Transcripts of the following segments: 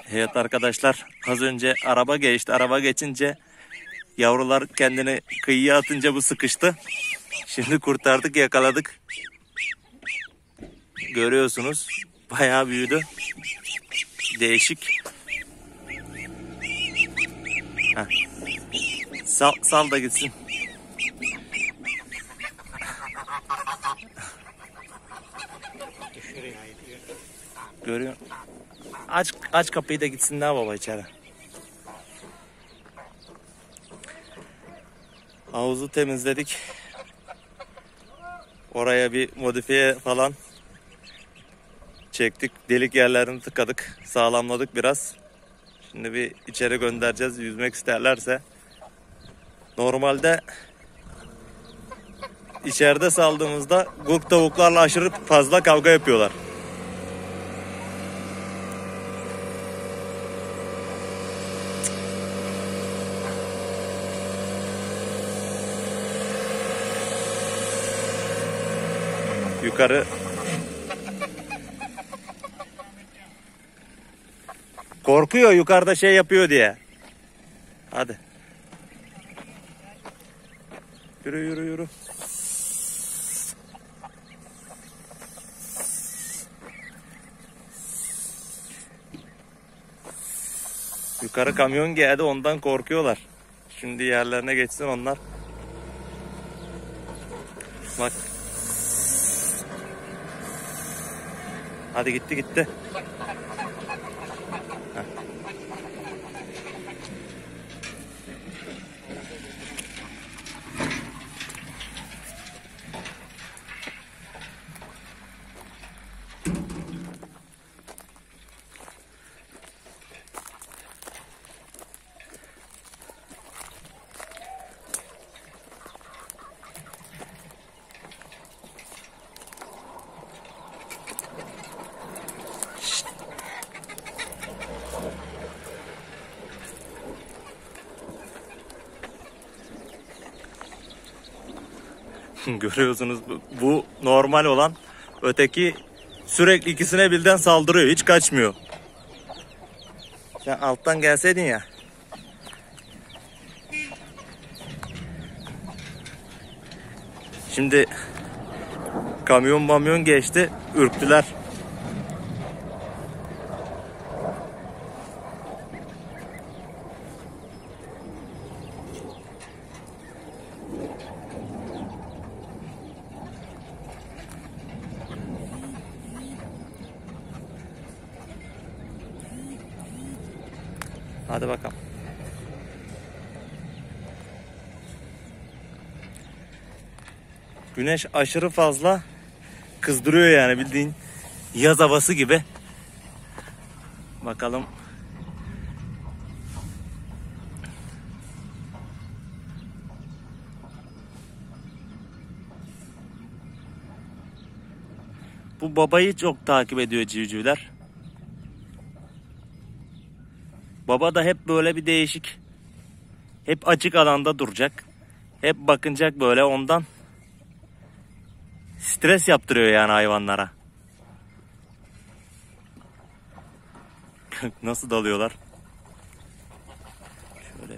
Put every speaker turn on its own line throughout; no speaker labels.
Evet arkadaşlar, az önce araba geçti. Araba geçince yavrular kendini kıyıya atınca bu sıkıştı. Şimdi kurtardık, yakaladık. Görüyorsunuz, bayağı büyüdü. Değişik. Heh. Sal da gitsin. Görüyor. Aç kapıyı da gitsin daha baba içeri. Havuzu temizledik. Oraya bir modifiye falan çektik. Delik yerlerini tıkadık. Sağlamladık biraz. Şimdi bir içeri göndereceğiz. Yüzmek isterlerse. Normalde içeride saldığımızda gurk tavuklarla aşırı fazla kavga yapıyorlar. Yukarı korkuyor yukarıda şey yapıyor diye. Hadi. Yürü yürü yürü. Yukarı kamyon geldi, ondan korkuyorlar. Şimdi yerlerine geçsin onlar. Bak. Hadi gitti. Görüyorsunuz, bu normal olan, öteki sürekli ikisine birden saldırıyor, hiç kaçmıyor. Sen alttan gelseydin ya. Şimdi kamyon geçti, ürktüler. Hadi bakalım. Güneş aşırı fazla kızdırıyor yani, bildiğin yaz havası gibi. Bakalım. Bu babayı çok takip ediyor civcivler. Baba da hep böyle bir değişik. Hep açık alanda duracak. Hep bakınacak böyle, ondan stres yaptırıyor yani hayvanlara. Nasıl dalıyorlar? Şöyle.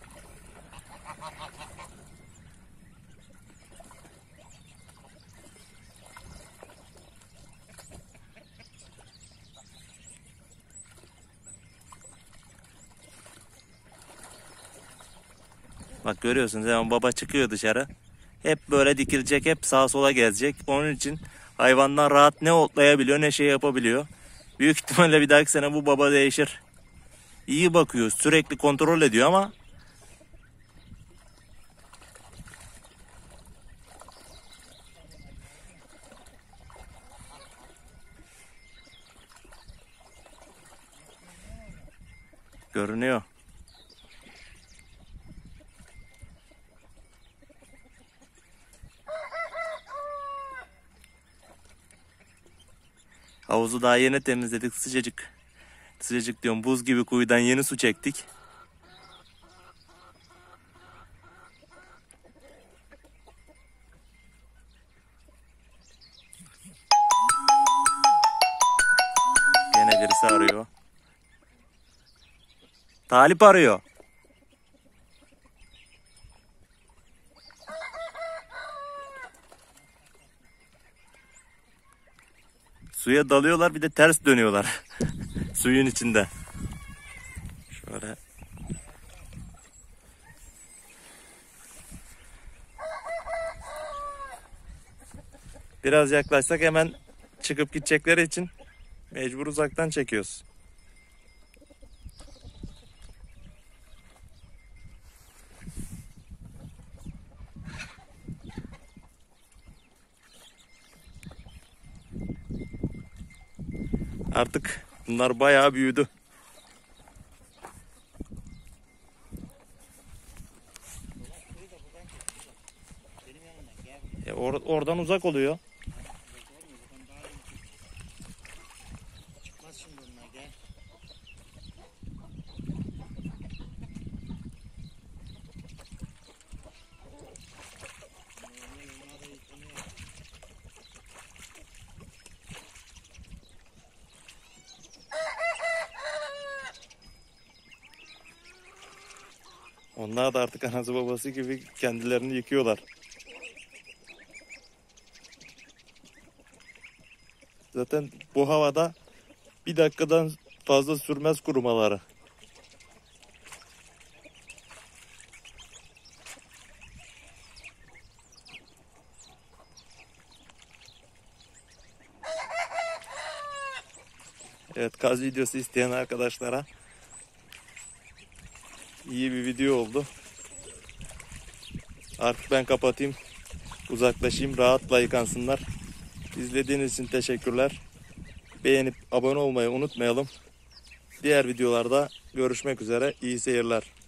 Bak görüyorsunuz, hemen baba çıkıyor dışarı. Hep böyle dikilecek, hep sağa sola gezecek. Onun için hayvanlar rahat ne otlayabiliyor ne şey yapabiliyor. Büyük ihtimalle bir dahaki sene bu baba değişir. İyi bakıyor, sürekli kontrol ediyor ama görünüyor. Havuzu daha yeni temizledik, sıcacık. Sıcacık diyorum, buz gibi kuyudan yeni su çektik. Gene birisi arıyor. Talip arıyor. Suya dalıyorlar, bir de ters dönüyorlar. Suyun içinde. Şöyle. Biraz yaklaşsak hemen çıkıp gidecekleri için mecbur uzaktan çekiyoruz. Artık bunlar bayağı büyüdü. Oradan uzak oluyor. Onlar da artık anası babası gibi kendilerini yıkıyorlar. Zaten bu havada bir dakikadan fazla sürmez kurumaları. Evet, kaz videosu isteyen arkadaşlara iyi bir video oldu. Artık ben kapatayım, uzaklaşayım, rahatla yıkansınlar. İzlediğiniz için teşekkürler. Beğenip abone olmayı unutmayalım. Diğer videolarda görüşmek üzere. İyi seyirler.